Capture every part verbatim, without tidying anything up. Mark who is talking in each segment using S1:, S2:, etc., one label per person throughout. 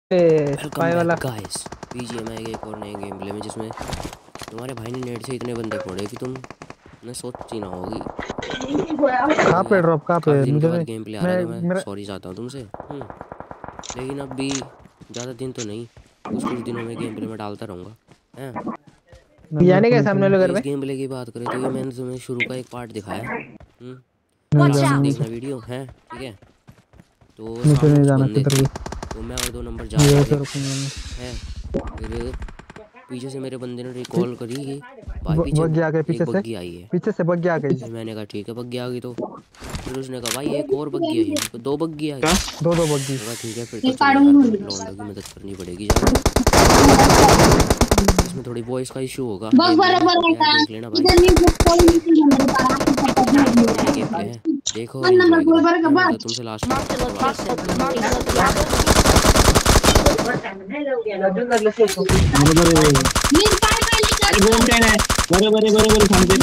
S1: Spy वाला
S2: guys BGMI के एक और नए गेम प्ले में जिसमें तुम्हारे भाई ने नेट से इतने बंदे फोड़े कि तुम ने सोची ना होगी।
S1: कहाँ
S2: तो
S1: पे
S2: यार
S1: ड्रॉप कहाँ पे
S2: काफ़ी दिन के
S1: मुझे
S2: बाद
S1: नहीं।
S2: गेम प्ले आ रहा
S1: मैं
S2: है तो मैं
S1: मेरा
S2: सॉरी चाहता हूँ तुमसे। हम्म लेकिन अब भी ज़्यादा दिन तो नहीं, कुछ कुछ दिनों में गेम प्ले में डालता रहूँगा हैं।
S1: जाने के सामने वाले
S2: तो
S1: घर
S2: इस
S1: पे।
S2: गेम प्ले की बात करें तो ये मैंने तुम्हें शुरू का एक पार्ट दिखाया। हम्म
S1: नहीं
S2: लास्ट तक
S1: जाना
S2: देखना
S1: मुझे।
S2: वीडियो है, ठीक है। तो
S1: मुझे
S2: सामने
S1: नहीं
S2: कुछ
S1: जाना
S2: बंदे
S1: किधर
S2: थे,
S1: भी।
S2: तो मैं और दो नंबर जा रहे
S1: ये
S2: थे
S1: से रुकूंगा मैं।
S2: हैं। फिर पीछे से मेरे बंदे ने रिकॉल करी कि भाई
S1: ब-
S2: पीछे
S1: बग्गी आ गई
S2: एक
S1: पीछे से।
S2: बग्गी आई है।
S1: पीछे से बग्गी आ गई।
S2: फिर मैंने कहा ठीक है बग्गी आ गई। तो फिर उसने कहा भाई एक और बग्गी आई है, मेरे को दो बग्गी आई।
S3: क्या
S1: दो दो बग्गी।
S2: मैं कहा ठीक है फिर तो चलो यार लौंडों की मदद करनी पड़ेगी ज़्यादा। इसमें थोड़ी वॉइस का इशू होगा
S4: बस
S2: गेम प्ले में,
S4: बराबर है
S2: तो यार
S4: का
S2: देख लेना भाई,
S4: इधर नहीं कोई
S2: ठीक है।
S4: नहीं नंबर पर आपको पता भी
S2: बाकी
S4: नहीं
S2: नया
S4: है।
S2: गेम प्ले है, देखो और
S4: वन नंबर
S2: इन्जॉय
S4: कोई
S2: करो।
S4: बार का
S2: मैं मिलता हूँ
S4: बस
S2: तुमसे लास्ट में।
S5: Marked a
S2: bye bye.
S5: location. Marked a location.
S3: बरोबर आहे.
S4: मीन काय पहले
S3: अरे
S4: कर
S3: बोलते आहे बरोबर आहे बरोबर आहे सांगते.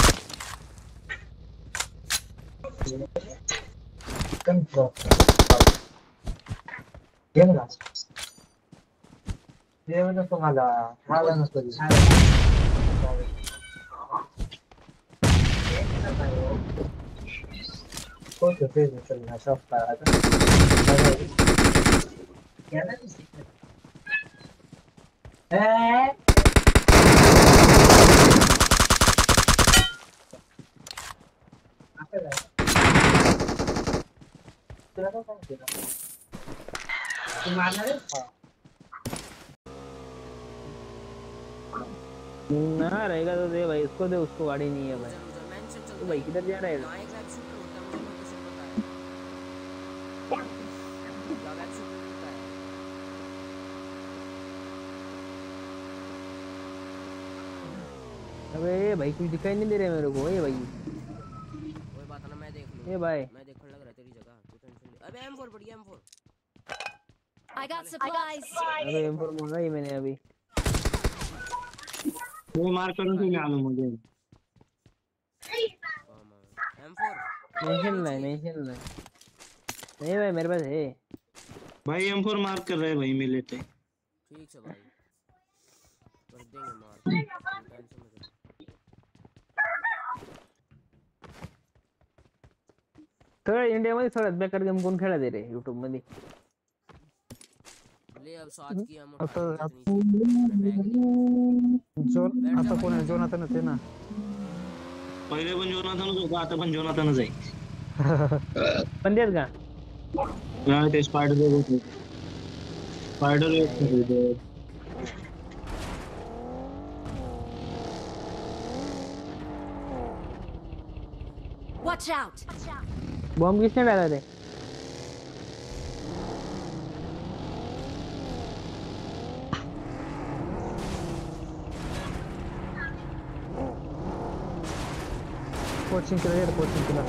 S1: ना रहेगा तो दे भाई, इसको दे, उसको गाड़ी नहीं है भाई। तो भाई किधर जा रहा है? अबे भाई कुछ दिखाई नहीं दे रहा है मेरे को। ये भाई
S2: कोई बात ना, मैं देख लूंगा।
S1: ये भाई
S2: मैं देखने लग रहा है तेरी जगह, तू टेंशन ले। अबे एम फोर बढ़िया M four.
S5: I got supplies.
S1: अबे एम फोर मांगा ही मैंने अभी।
S3: तुम्ही मार करून तुम्ही आलो मध्ये.
S2: एम फोर
S1: मेंशन नहीं मेंशन नहीं। नहीं भाई मेरे पास है।
S3: भाई एम फोर मार कर रहे भाई मैं लेते.
S2: ठीक है भाई, कर देंगे मार, टेंशन मत ले।
S1: थोड़ा इंडिया मध्ये थोड़ा बेकार गेम कोण खेळा दे रे YouTube मध्ये.
S2: ले अब साथ की हम
S1: आता
S2: उठा लेंगे
S1: जोन आता कोण आहे? जोनाथनच आहे ना.
S3: पहिले पण जोनाथनच होता, आता पण जोनाथनच आहे.
S1: बंदे आहेत का?
S3: नाही ते स्पायडर होते. स्पायडर होते.
S5: Watch out.
S1: बॉम्ब किसने डाला थे? कोचिंग केला यार, कोचिंग केला.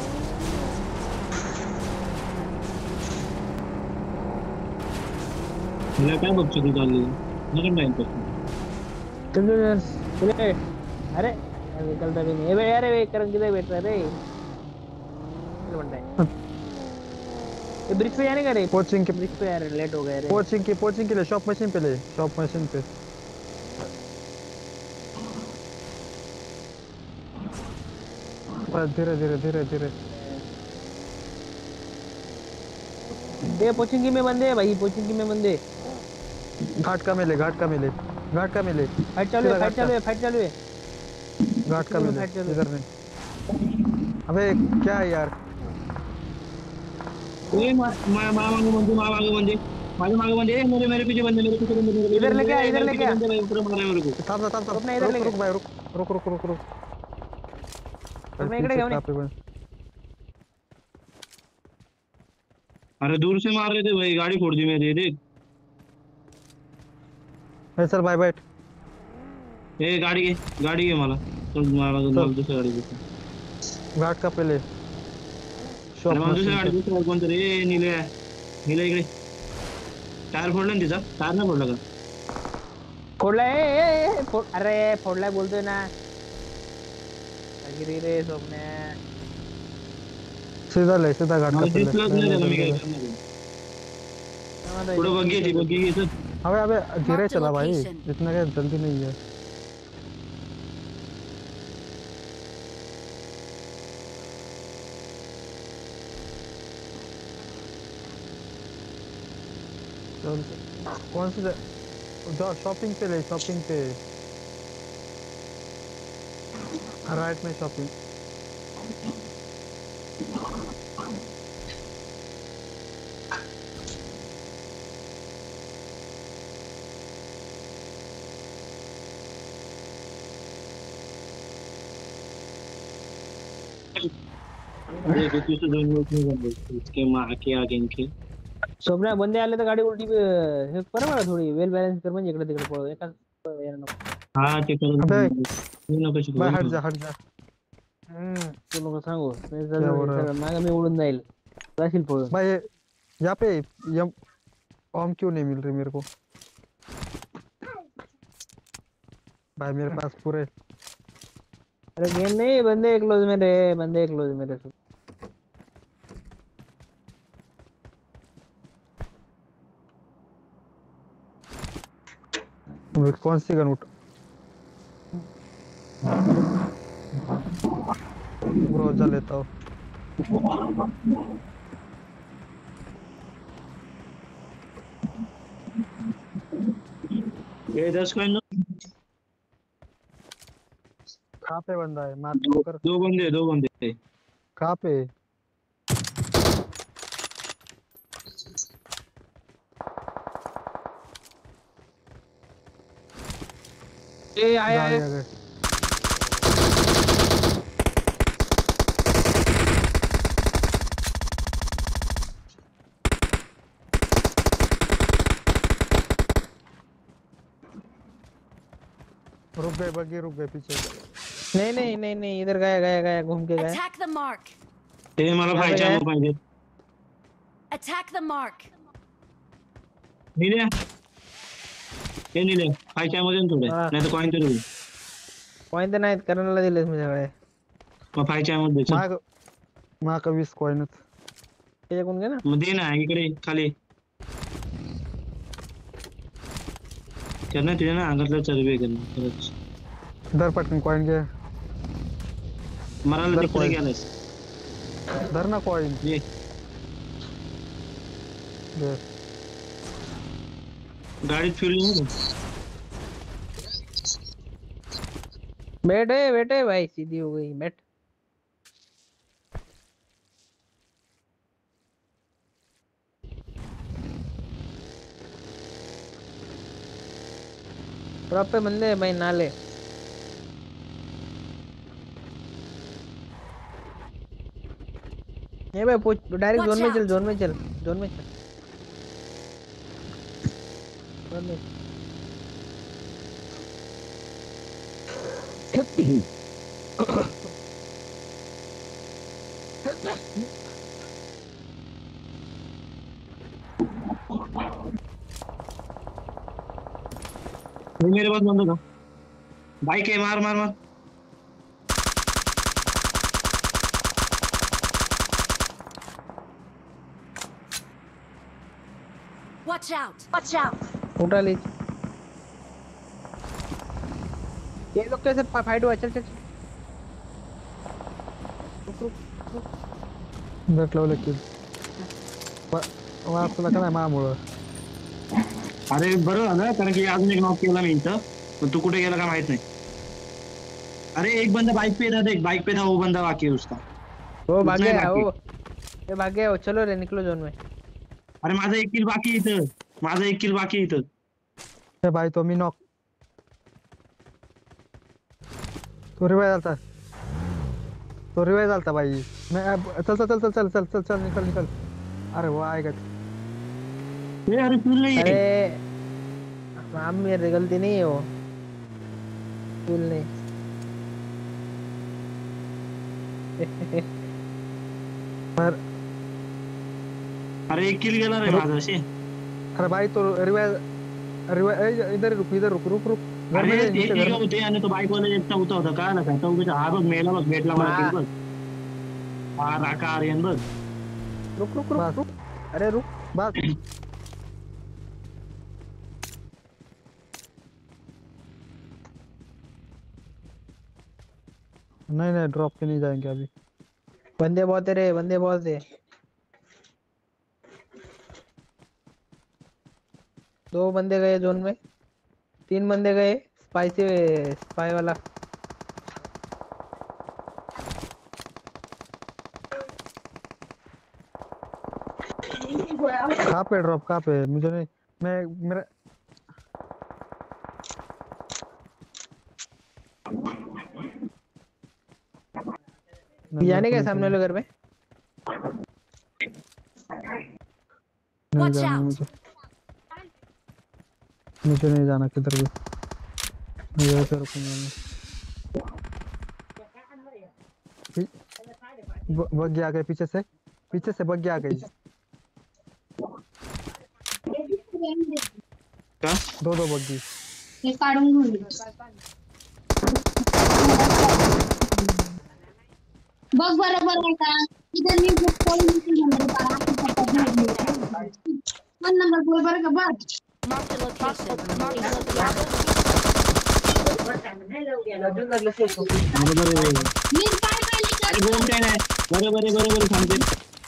S3: मला काय बघतो तू चालली नरम टाइम पर.
S1: चल चल चल. अरे निकलता भी नहीं है बे. अरे वे करंग किधर बैठ रहा रे? चल बनता है. ये ब्रिज पे जाने का रे? कोचिंग के ब्रिज पे यार लेट हो गए रे. कोचिंग की कोचिंग के लिए शॉप मशीन पे ले. शॉप मशीन पे बस धीरे धीरे धीरे धीरे. दे पोचिंगी में बंदे भाई, पोचिंगी में बंदे. घाट का मिले, घाट का मिले, घाट का मिले. फाइट चालू है, फाइट चालू है, फाइट चालू है. घाट का मिले इधर नहीं. अबे क्या है यार?
S3: ए मा मा मागे म्हणजे मा मागे म्हणजे माझे मागे म्हणजे मेरे मेरे पीछे बंदे मेरे पीछे बंदे.
S1: इधर लेके आ, इधर लेके आ.
S3: भाई ऊपर मार रहे मेरे को.
S1: थांब थांब थांब. रुक इधर लेके. रुक भाई रुक रुक रुक रुक रुक. मैं इकडे घेऊन.
S3: अरे दूर से मार रहे थे भाई, गाड़ी फोड़ दी मेरी. देख
S1: चल भाई बैठ.
S3: ए गाड़ी घे, गाड़ी घे मला. चल मला मला दुसरी गाडी घे.
S1: घाट का पहिले शॉप
S3: मला दुसरी गाडी दुसरी कोणतरी. ए नीले नीले इकडे. टायर फोडला ना तिचा? टायर नाही फोडला का?
S1: फोडलाय. ए ए फोड. अरे फोडलाय बोलतोय ना. अगिरी रे सोमने. सीधा ले, सीधा घाट का पहिले.
S3: पुढे बघ घे ती बघ घे.
S6: अबे अबे धीरे
S5: Marked a
S6: चला भाई,
S5: location.
S6: इतना क्या जल्दी नहीं है। चल कौन सी जगह- जाओ शॉपिंग पे ले, शॉपिंग पे राइट में शॉपिंग।
S3: अरे किसी से जोन में नहीं बन रही इसके माँ के आगे इनके
S1: स्वप्न बंदे आले तर गाडी उलटी अं, हे कर मला थोडी वेल बॅलन्स कर म्हणजे इकडे तिकडे पळू एका याला नको.
S3: हा ते करून
S6: अबे
S3: नको शिकू
S6: भाई हट जा हट जा।
S1: हम्म तू नको सांगू नाही तर
S6: क्या हो रहा है?
S1: सगळं मागं मी उडून जाईल जाशील पळून.
S6: भाई ये- यहाँ पे यम ऑम क्यों नहीं मिल रही मेरे को? भाई मेरे पास पूरे
S1: अरे गेम नहीं बंदे क्लोज में रहे बंदे क्लोज में रहे.
S6: कौन सी गन उठ ग्रोजा लेता हूँ।
S3: ये दस कोई नो
S6: कहाँ पे बंदा है? मार
S3: दो
S6: कर।
S3: दो बंदे दो बंदे
S6: कहाँ पे?
S1: ए आया
S6: गाड़ी
S1: आया
S6: आ गए। रुक गए बग्गी, रुक गए पीछे।
S1: नहीं नहीं नहीं नहीं इधर गया गया गया घूम के गया.
S5: Attack the mark.
S3: ते मला
S1: काय
S3: फायच्या
S1: काय?
S3: मग पाहिजे
S5: Attack the mark.
S3: निल्या हे निल्या फायच्या मध्ये ना थोडे
S1: हा.
S3: नाही तर कॉइन तरी
S1: पॉइंट नाहीत करण्याला दिलेस माझ्याकडे.
S3: मग फायच्या मध्ये चल.
S6: माग माग का वीस कॉइनच।
S1: त्याच्याकडून घे ना.
S3: मग दे ना इकडे खाली करना तुझ्या ना अंगातलं चरबी आहे करणं खरंच
S6: धर पटकन कॉइन घे।
S3: मराला
S6: जर
S3: तिकडे
S6: coin.
S3: गेलास
S6: धर ना कॉइन।
S3: ये गाडीत फ्यूल नाही का?
S1: बैठ है बैठे भाई सीधी हो गई बैठ. ड्रॉप पे बंदे हैं भाई नाले. ये भाई पूछ डायरेक्ट
S5: Watch
S1: जोन में चल
S5: out.
S1: जोन में चल जोन में चल जोन में.
S3: ये मेरे पास बंदा था बाइक है मार मार मार
S5: Watch out. Watch out.
S1: उठा लीज. ये लोग कैसे फाइट हुआ चल चल चल. रुक रुक.
S6: भेटलं लेकिन वाचला का नाही मामुळं?
S3: अरे बरं झालं कारण की अजून एक नॉक केला मी इथं पण तू कुठे गेला का माहित नाही अरे एक बंदा बाइक पे था देख बाइक पे था वो बंदा बाकी है उसका
S1: वो भाग
S3: उतना ही
S1: गया
S3: बाकी.
S1: वो. ये भाग गया वो. चलो रे निकलो जोन में.
S3: अरे माझा एक किल बाकी आहे इथं माझा एक किल बाकी आहे इथं
S6: ए भाई तो मी नॉक तो रिवाइव झालता तो रिवाइव झालता भाई. मैं अब- चल चल चल चल चल चल चल चल निकल निकल. अरे वो आएगा.
S3: ए, अरे फ्यूल नहीं है
S1: अरे हम मेरी गलती नहीं है वो. फूल नहीं.
S6: पर
S3: अरे एक किल गेला रे माझा असे
S6: अरे भाई तो रिवाइव रिवाइव इधर रुक इधर रुक रुक रुक. घर
S3: अरे
S6: में
S3: ते
S6: नीचे घर
S3: तिघं
S6: में.
S3: होते आणि तो बाईक वाला एकटा होता होता काय ना काय तो उगाच हा बघ मेला बघ भेटला मला
S1: मा-
S3: किल बघ हा राका आर्यन बघ
S1: रुक रुक रुक
S6: बस
S1: रुक. अरे रुक.
S6: बस नहीं नहीं ड्रॉप के नहीं जाएंगे अभी।
S1: बंदे बहुत है रे, बंदे बहुत है। दो बंदे गए जोन में, तीन बंदे गए। स्पाई से स्पाई वाला।
S6: कहाँ पे ड्रॉप, कहाँ पे? मुझे नहीं, मैं मेरा नहीं, मेरे
S1: जाने
S6: को
S1: के
S6: नहीं
S1: सामने वाले
S6: चाहिए।
S1: घर में।
S6: नहीं
S5: Watch
S6: जाना
S5: out!
S6: मुझे, मुझे नहीं जाना किधर भी। मैं यहीं पे रुकूंगा मैं। पी- ब- बग्गी आ गए पीछे से, पीछे से बग्गी आ गई।
S3: क्या?
S6: दो दो बग्गी।
S4: हे काढून घेऊन बघ बरोबर आहे का इधर मी नंबर वन नंबर बोल बरं का बघ
S5: Marked a location. Marked a location.
S3: बरोबर आहे.
S4: मी काय पाहिली
S3: अरे बोल काय नाही. बरोबर आहे, बरोबर आहे, सांगते.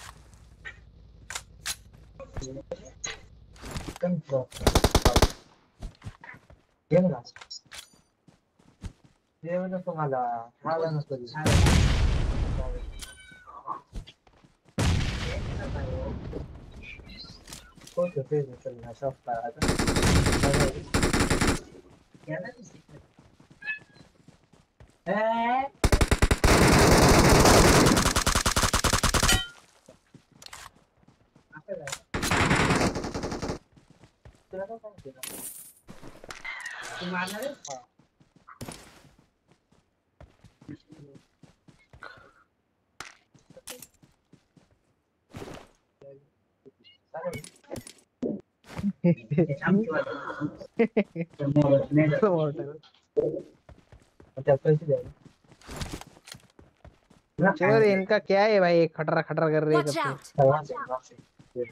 S1: चोर इनका क्या है भाई, खटरा खटरा कर रहे हैं
S5: Watch
S1: कब
S5: out!
S1: से।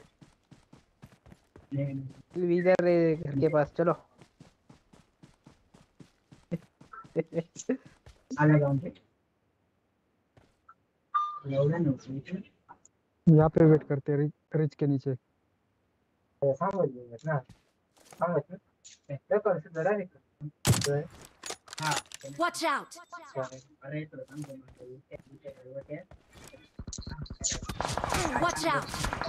S1: इधर है घर के पास, चलो।
S6: यहाँ पे वेट करते हैं, रिच, रिच के नीचे।
S5: Watch out! Watch out!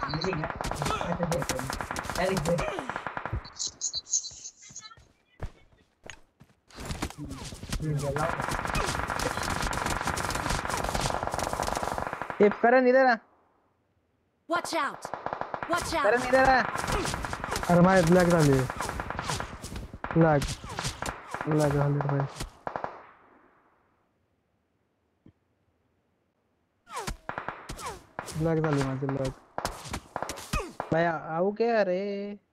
S1: ये करण इधर आ,
S5: Watch out! Watch out!
S1: करण इधर आ।
S6: अरे माझ्या ब्लॅक झाली, ब्लॅक ब्लॅक झाली रे भाई. ब्लॅक झाली माझी ब्लॅक.
S1: भाई आओ क्या रे?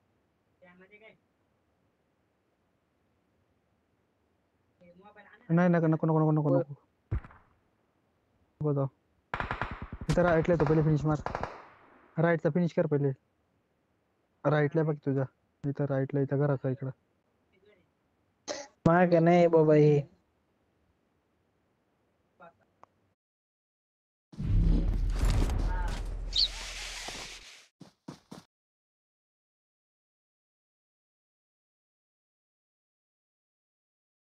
S6: नाही नको नको नको नको नको नको नको जाऊ. इथं राईटला येतो, पहिले फिनिश मार. राईटचा फिनिश कर पहिले. राईटला बघ तुझ्या इथं, राईटला इथं घराचा इकडं.
S1: मार के नहीं बाबा ये